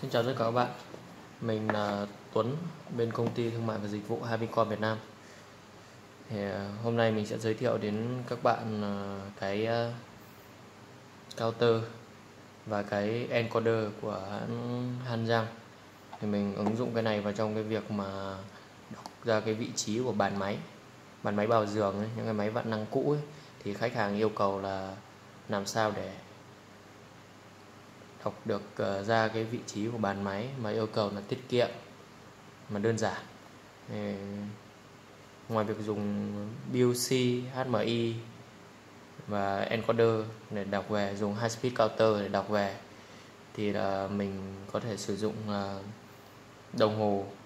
Xin chào tất cả các bạn. Mình là Tuấn, bên công ty thương mại và dịch vụ Havicom Việt Nam. Hôm nay mình sẽ giới thiệu đến các bạn cái counter và cái encoder của hãng Hanjang. Thì mình ứng dụng cái này vào trong cái việc mà đọc ra cái vị trí của bàn máy bảo giường ấy, những cái máy vạn năng cũ ấy, thì khách hàng yêu cầu là làm sao để đọc được ra cái vị trí của bàn máy mà yêu cầu là tiết kiệm mà đơn giản. Ngoài việc dùng BUC, HMI và encoder để đọc về, dùng high speed counter để đọc về, thì là mình có thể sử dụng đồng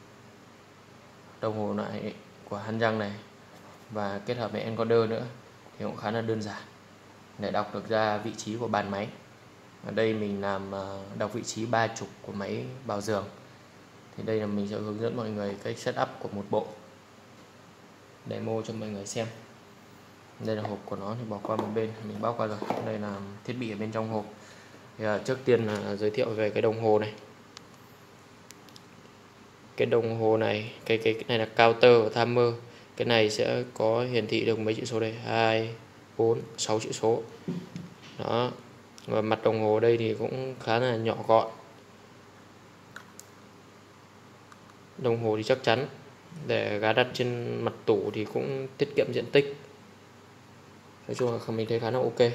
hồ loại của Hanjang này và kết hợp với encoder nữa thì cũng khá là đơn giản để đọc được ra vị trí của bàn máy. Ở đây mình làm đọc vị trí 30 của máy bảo giường. Thì đây là mình sẽ hướng dẫn mọi người cách setup của một bộ, demo cho mọi người xem. Đây là hộp của nó thì bỏ qua một bên, mình bóc qua rồi. Đây là thiết bị ở bên trong hộp. Thì trước tiên là giới thiệu về cái đồng hồ này. Cái đồng hồ này, cái này là counter và timer. Cái này sẽ có hiển thị được mấy chữ số đây, 2, 4, 6 chữ số. Đó. Và mặt đồng hồ đây thì cũng khá là nhỏ gọn. Đồng hồ thì chắc chắn, để gắn đặt trên mặt tủ thì cũng tiết kiệm diện tích. Nói chung là mình thấy khá là ok.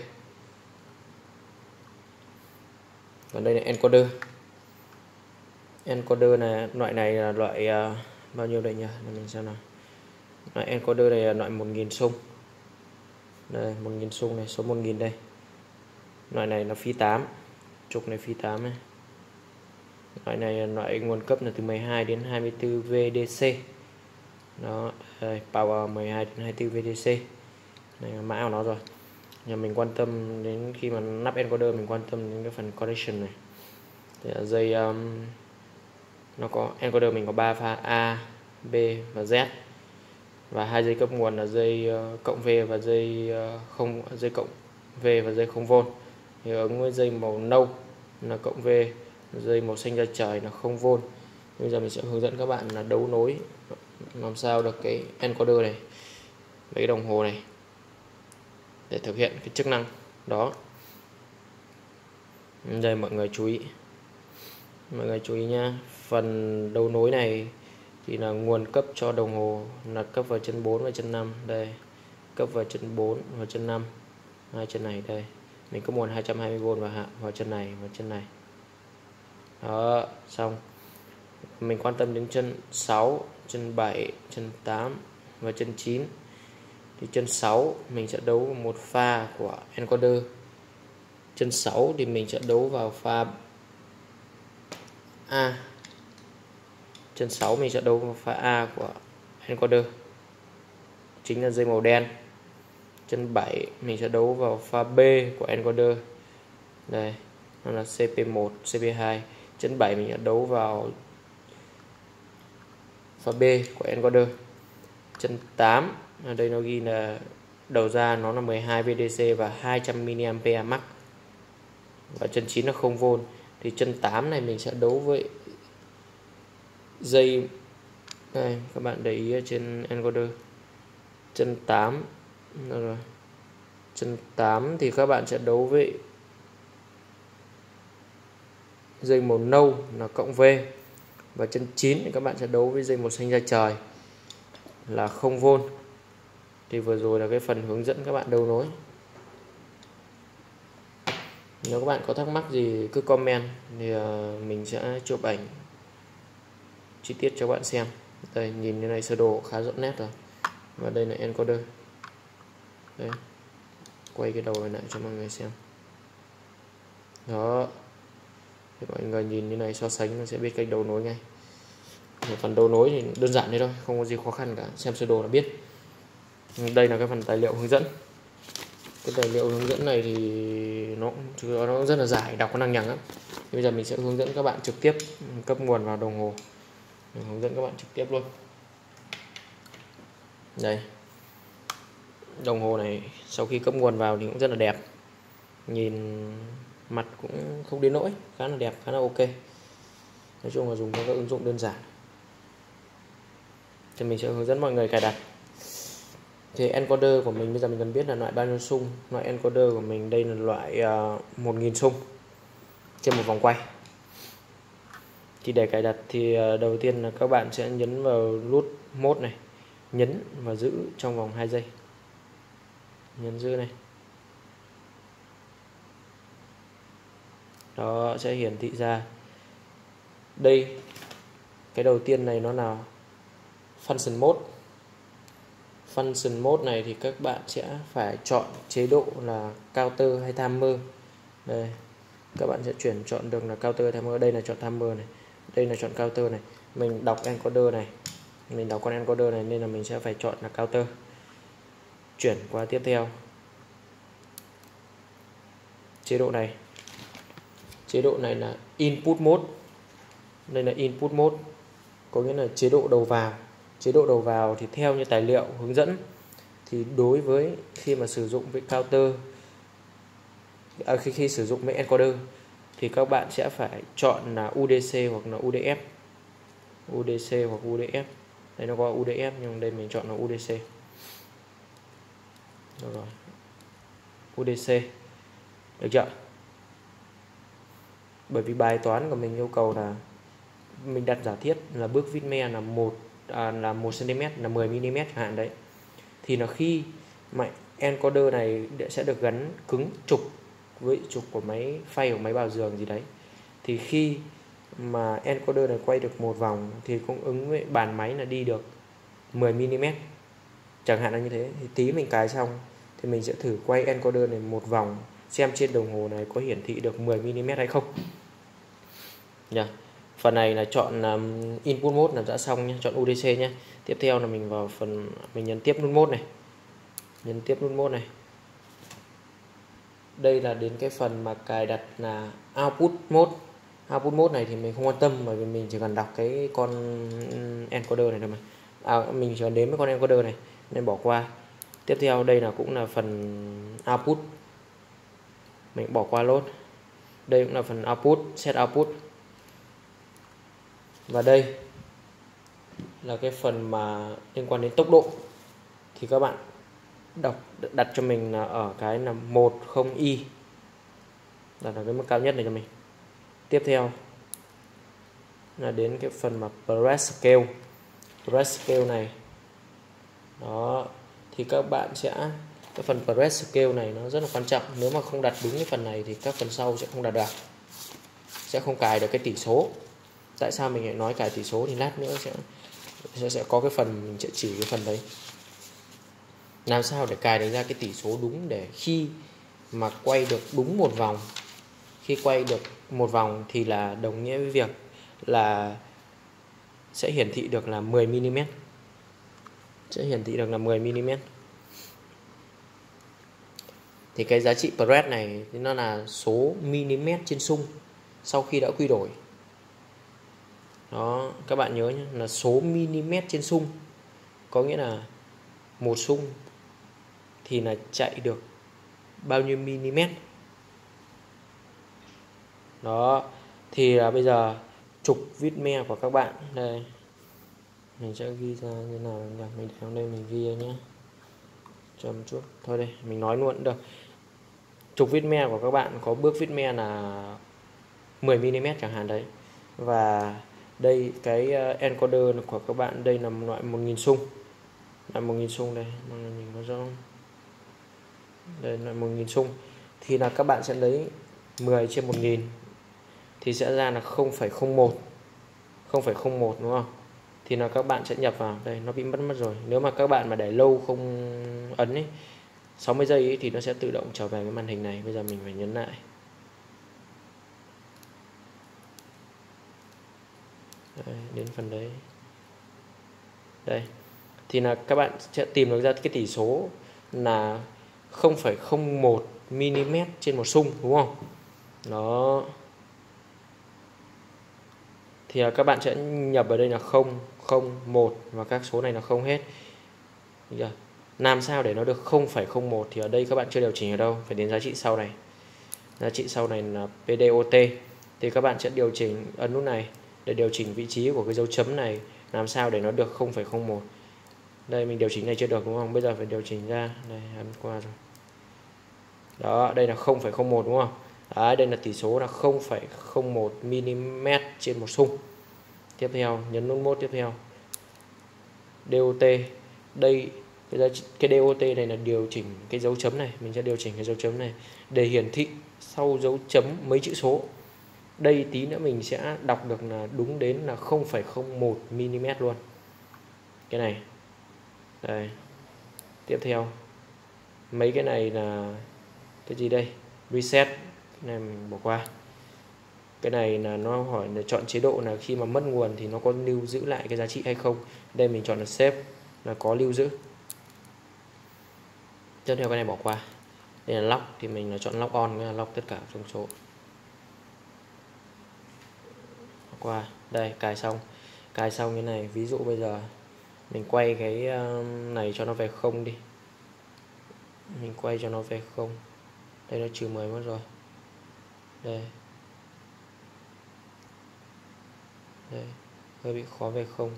Còn đây là encoder. Encoder là loại này là loại bao nhiêu đây nhỉ? Mình xem nào. Loại encoder này là loại 1000 xung. Đây, 1000 xung này, số 1000 đây. Loại này là phi 8, trục này phi 8 này. Loại này là loại nguồn cấp là từ 12 đến 24 VDC. Đó, đây, power 12 đến 24 VDC. Này là mã của nó rồi. Nhưng mình quan tâm đến khi mà nắp encoder, mình quan tâm đến cái phần connection này. Thì là dây nó có encoder mình có 3 pha A, B và Z. Và hai dây cấp nguồn là dây cộng V và dây cộng V và dây 0V. Thì ứng với dây màu nâu là cộng V, dây màu xanh da trời là 0V. Bây giờ mình sẽ hướng dẫn các bạn là đấu nối làm sao được cái encoder này với cái đồng hồ này để thực hiện cái chức năng đó. Đây mọi người chú ý nha. Phần đấu nối này thì là nguồn cấp cho đồng hồ là cấp vào chân 4 và chân 5. Đây, cấp vào chân 4 và chân 5, hai chân này đây. Mình có nguồn 220V vào chân này và chân này. Đó, xong. Mình quan tâm đến chân 6, chân 7, chân 8 và chân 9. Thì chân 6 mình sẽ đấu một pha của encoder. Chân 6 thì mình sẽ đấu vào pha A. Chân 6 mình sẽ đấu vào pha A của encoder, chính là dây màu đen. Chân 7 mình sẽ đấu vào pha B của encoder. Đây, nó là CP1, CP2. Chân 7 mình sẽ đấu vào pha B của encoder. Chân 8 ở đây nó ghi là đầu ra nó là 12 VDC và 200 mA max. Và chân 9 là 0V. Thì chân 8 này mình sẽ đấu với dây đây, các bạn để ý ở trên encoder. Chân 8 rồi. Chân 8 thì các bạn sẽ đấu với dây màu nâu là cộng V. Và chân 9 thì các bạn sẽ đấu với dây màu xanh da trời là 0V. Thì vừa rồi là cái phần hướng dẫn các bạn đấu nối. Nếu các bạn có thắc mắc gì cứ comment thì mình sẽ chụp ảnh chi tiết cho bạn xem. Đây, nhìn như này sơ đồ khá rõ nét rồi. Và đây là encoder. Đây, quay cái đầu này lại cho mọi người xem. Đó, thì mọi người nhìn như này so sánh nó sẽ biết cách đấu nối ngay. Phần đấu nối thì đơn giản thế thôi, không có gì khó khăn cả, xem sơ đồ là biết. Đây là cái phần tài liệu hướng dẫn. Cái tài liệu hướng dẫn này thì nó rất là dài, đọc có năng nhằng lắm. Bây giờ mình sẽ hướng dẫn các bạn trực tiếp cấp nguồn vào đồng hồ. Mình hướng dẫn các bạn trực tiếp luôn. Đây, đồng hồ này sau khi cấp nguồn vào thì cũng rất là đẹp, nhìn mặt cũng không đến nỗi, khá là đẹp, khá là ok. Nói chung là dùng cho các ứng dụng đơn giản. Thì mình sẽ hướng dẫn mọi người cài đặt. Thì encoder của mình bây giờ mình cần biết là loại bao nhiêu xung. Loại encoder của mình đây là loại 1000 xung trên một vòng quay. Thì để cài đặt thì đầu tiên là các bạn sẽ nhấn vào nút mode này, nhấn và giữ trong vòng 2 giây. Nhấn giữ này. Đó sẽ hiển thị ra. Đây, cái đầu tiên này nó là function mode. Function mode này thì các bạn sẽ phải chọn chế độ là counter hay timer. Đây, các bạn sẽ chọn được là counter hay timer. Đây là chọn timer này, đây là chọn counter này. Mình đọc encoder này, mình đọc con encoder này nên là mình sẽ phải chọn là counter. Chuyển qua tiếp theo chế độ này. Chế độ này là input mode. Đây là input mode, có nghĩa là chế độ đầu vào. Chế độ đầu vào thì theo như tài liệu hướng dẫn thì đối với khi mà sử dụng với counter, khi sử dụng với encoder thì các bạn sẽ phải chọn là UDC hoặc là UDF. UDC hoặc UDF. Đây nó có UDF nhưng đây mình chọn là UDC. Rồi. UDC. Được chưa? Bởi vì bài toán của mình yêu cầu là mình đặt giả thiết là bước viết me là 1 cm là 10 mm chẳng hạn đấy. Thì là khi mà encoder này sẽ được gắn cứng trục với trục của máy phay hoặc máy bào giường gì đấy. Thì khi mà encoder này quay được một vòng thì cũng ứng với bàn máy là đi được 10 mm. Chẳng hạn là như thế. Thì tí mình cài xong thì mình sẽ thử quay encoder này một vòng xem trên đồng hồ này có hiển thị được 10 mm hay không. Yeah. Phần này là chọn input mode là đã xong nhé, chọn UDC nhé. Tiếp theo là mình vào phần mình nhấn tiếp nút mode này. Nhấn tiếp nút mode này. Đây là đến cái phần mà cài đặt là output mode. Output mode này thì mình không quan tâm bởi vì mình chỉ cần đọc cái con encoder này thôi mà. Mình chỉ cần đếm với con encoder này nên bỏ qua. Tiếp theo đây là cũng là phần output. Mình bỏ qua lốt. Đây cũng là phần output, set output. Và đây là cái phần mà liên quan đến tốc độ. Thì các bạn đặt cho mình là ở cái là 10i. Đặt là cái mức cao nhất này cho mình. Tiếp theo là đến cái phần mà press scale. Press scale này. Đó, thì các bạn sẽ cái phần press scale này nó rất là quan trọng. Nếu mà không đặt đúng cái phần này thì các phần sau sẽ không đạt được. Sẽ không cài được cái tỷ số. Tại sao mình lại nói cài tỷ số thì lát nữa sẽ có cái phần mình sẽ chỉ cái phần đấy. Làm sao để cài được ra cái tỷ số đúng để khi mà quay được đúng một vòng, khi quay được một vòng thì là đồng nghĩa với việc là sẽ hiển thị được là 10 mm. Sẽ hiển thị được là 10 mm. Thì cái giá trị press này thì nó là số mm trên xung sau khi đã quy đổi. Đó, các bạn nhớ nhé, là số mm trên xung. Có nghĩa là một xung thì là chạy được bao nhiêu mm. Đó, thì là bây giờ trục viết me của các bạn đây. Mình sẽ ghi ra như nào nhỉ? Mình để đây mình ghi nhé. Cho một chút. Thôi đây, mình nói luôn cũng được. Trục viết me của các bạn có bước viết me là 10 mm chẳng hạn đấy. Và đây cái encoder của các bạn đây là loại 1000 xung. Là 1000 xung đây, mình có rõ. Đây là 1000 xung. Thì là các bạn sẽ lấy 10 trên 1000 thì sẽ ra là 0,01. 0,01 đúng không? Thì là các bạn sẽ nhập vào đây, nó bị mất rồi. Nếu mà các bạn mà để lâu không ấn ấy 60 giây ấy, thì nó sẽ tự động trở về cái màn hình này. Bây giờ mình phải nhấn lại. Đây, đến phần đấy. Đây. Thì là các bạn sẽ tìm được ra cái tỷ số là 0,01 mm trên một xung đúng không? Đó. Thì các bạn sẽ nhập ở đây là 0, 0, 1 và các số này là không hết. Làm sao để nó được 0,01 thì ở đây các bạn chưa điều chỉnh ở đâu, phải đến giá trị sau này. Giá trị sau này là PDOT. Thì các bạn sẽ điều chỉnh ấn nút này để điều chỉnh vị trí của cái dấu chấm này làm sao để nó được 0,01. Đây mình điều chỉnh này chưa được đúng không? Bây giờ phải điều chỉnh ra. Đây ấn qua rồi. Đó, đây là 0,01 đúng không? Đấy, đây là tỷ số là 0,01 mm trên một xung. Tiếp theo nhấn nút mode tiếp theo. DOT. Đây cái DOT này là điều chỉnh cái dấu chấm này, mình sẽ điều chỉnh cái dấu chấm này để hiển thị sau dấu chấm mấy chữ số. Đây tí nữa mình sẽ đọc được là đúng đến là 0,01 mm luôn. Cái này. Đây. Tiếp theo. Mấy cái này là cái gì đây? Reset. Cái này mình bỏ qua. Cái này là nó hỏi là chọn chế độ là khi mà mất nguồn thì nó có lưu giữ lại cái giá trị hay không. Đây mình chọn là save, là có lưu giữ. Tiếp theo cái này bỏ qua. Đây là lock thì mình là chọn lock on, là lock tất cả thông số. Bỏ qua. Đây cài xong. Cài xong như này, ví dụ bây giờ mình quay cái này cho nó về 0 đi. Mình quay cho nó về 0. Đây nó trừ 10 mất rồi. Đây. Đây, hơi bị khó về 0.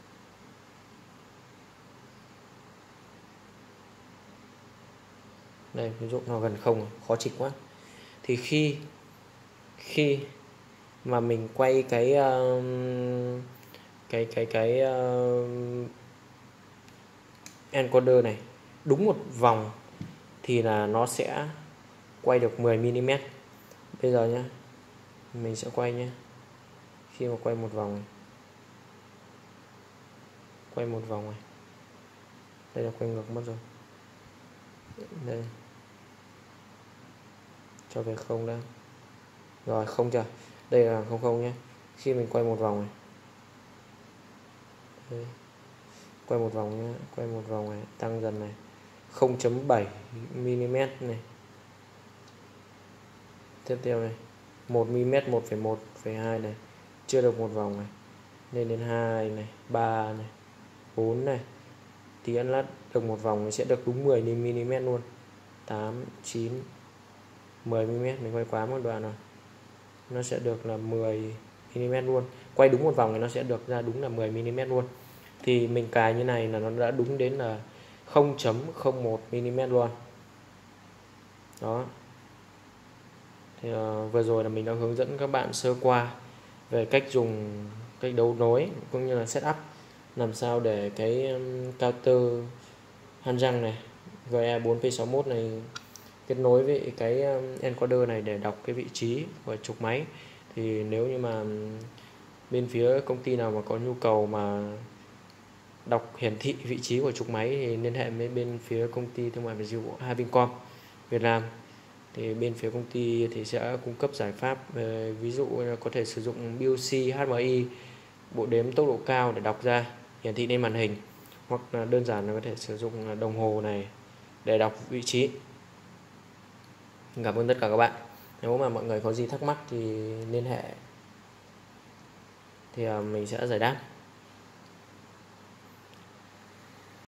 Đây, ví dụ nó gần 0, khó chịu quá. Thì khi mà mình quay cái encoder này đúng một vòng thì là nó sẽ quay được 10 mm. Bây giờ nhá, mình sẽ quay nhé. Khi mà quay một vòng này, quay một vòng này, đây là quay ngược mất rồi. Đây, cho về 0 đã. Rồi, không chưa? Đây là 00 nhé. Khi mình quay một vòng này, đây, quay một vòng nhé, quay một vòng này, tăng dần này, 0,7 mm này. Tiếp theo này, 1 mm, 1,1, 1,2 này, chưa được một vòng này, lên đến 2 này, 3 này, 4 này. Tí ăn lát được một vòng nó sẽ được đúng 10 mm luôn. 8, 9, 10 mm, mình quay quá một đoạn rồi. Nó sẽ được là 10 mm luôn. Quay đúng một vòng thì nó sẽ được ra đúng là 10 mm luôn. Thì mình cài như này là nó đã đúng đến là 0,01 mm luôn. Đó. Thì vừa rồi là mình đã hướng dẫn các bạn sơ qua về cách dùng, cách đấu nối cũng như là setup làm sao để cái counter han răng này GE4P61 này kết nối với cái encoder này để đọc cái vị trí của trục máy. Thì nếu như mà bên phía công ty nào mà có nhu cầu mà đọc hiển thị vị trí của trục máy thì liên hệ với bên phía công ty thương mại và dịch vụ Havincom Việt Nam. Thì bên phía công ty thì sẽ cung cấp giải pháp, ví dụ có thể sử dụng BOC, HMI, bộ đếm tốc độ cao để đọc ra hiển thị lên màn hình, hoặc là đơn giản là có thể sử dụng đồng hồ này để đọc vị trí. Cảm ơn tất cả các bạn. Nếu mà mọi người có gì thắc mắc thì liên hệ thì mình sẽ giải đáp.